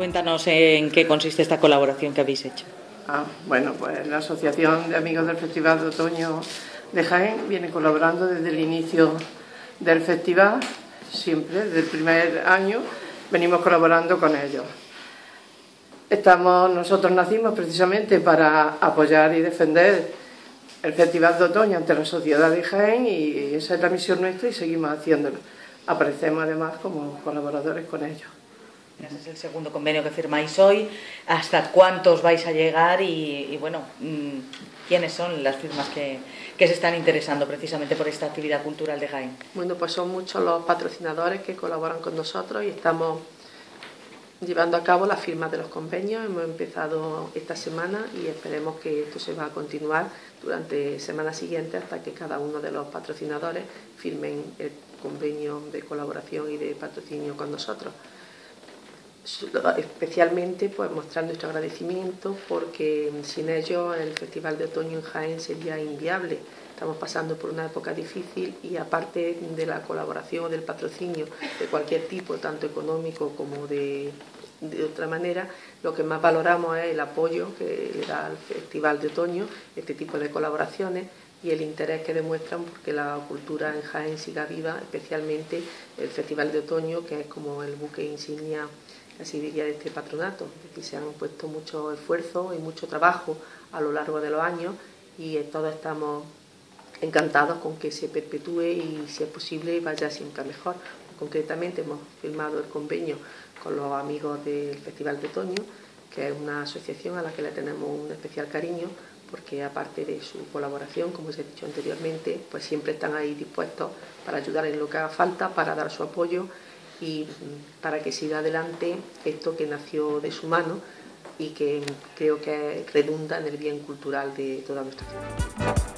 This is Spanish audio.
Cuéntanos en qué consiste esta colaboración que habéis hecho. Bueno, pues la Asociación de Amigos del Festival de Otoño de Jaén viene colaborando desde el inicio del festival, siempre, desde el primer año, venimos colaborando con ellos. Nosotros nacimos precisamente para apoyar y defender el Festival de Otoño ante la sociedad de Jaén y esa es la misión nuestra y seguimos haciéndolo. Aparecemos además como colaboradores con ellos. Ese es el segundo convenio que firmáis hoy. ¿Hasta cuántos vais a llegar? Y bueno, ¿quiénes son las firmas que se están interesando precisamente por esta actividad cultural de Jaén? Bueno, pues son muchos los patrocinadores que colaboran con nosotros y estamos llevando a cabo la firma de los convenios. Hemos empezado esta semana y esperemos que esto se va a continuar durante semanas siguientes hasta que cada uno de los patrocinadores firmen el convenio de colaboración y de patrocinio con nosotros. Especialmente pues mostrar nuestro agradecimiento porque sin ellos el Festival de Otoño en Jaén sería inviable. Estamos pasando por una época difícil y aparte de la colaboración o del patrocinio de cualquier tipo, tanto económico como de otra manera, lo que más valoramos es el apoyo que le da al Festival de Otoño, este tipo de colaboraciones y el interés que demuestran porque la cultura en Jaén siga viva, especialmente el Festival de Otoño, que es como el buque insignia, así diría, de este patronato. Aquí se han puesto mucho esfuerzo y mucho trabajo a lo largo de los años y todos estamos encantados con que se perpetúe y, si es posible, vaya siempre a mejor. Concretamente hemos firmado el convenio con los amigos del Festival de Otoño, que es una asociación a la que le tenemos un especial cariño, porque aparte de su colaboración, como os he dicho anteriormente, pues siempre están ahí dispuestos para ayudar en lo que haga falta, para dar su apoyo y para que siga adelante esto que nació de su mano y que creo que redunda en el bien cultural de toda nuestra ciudad.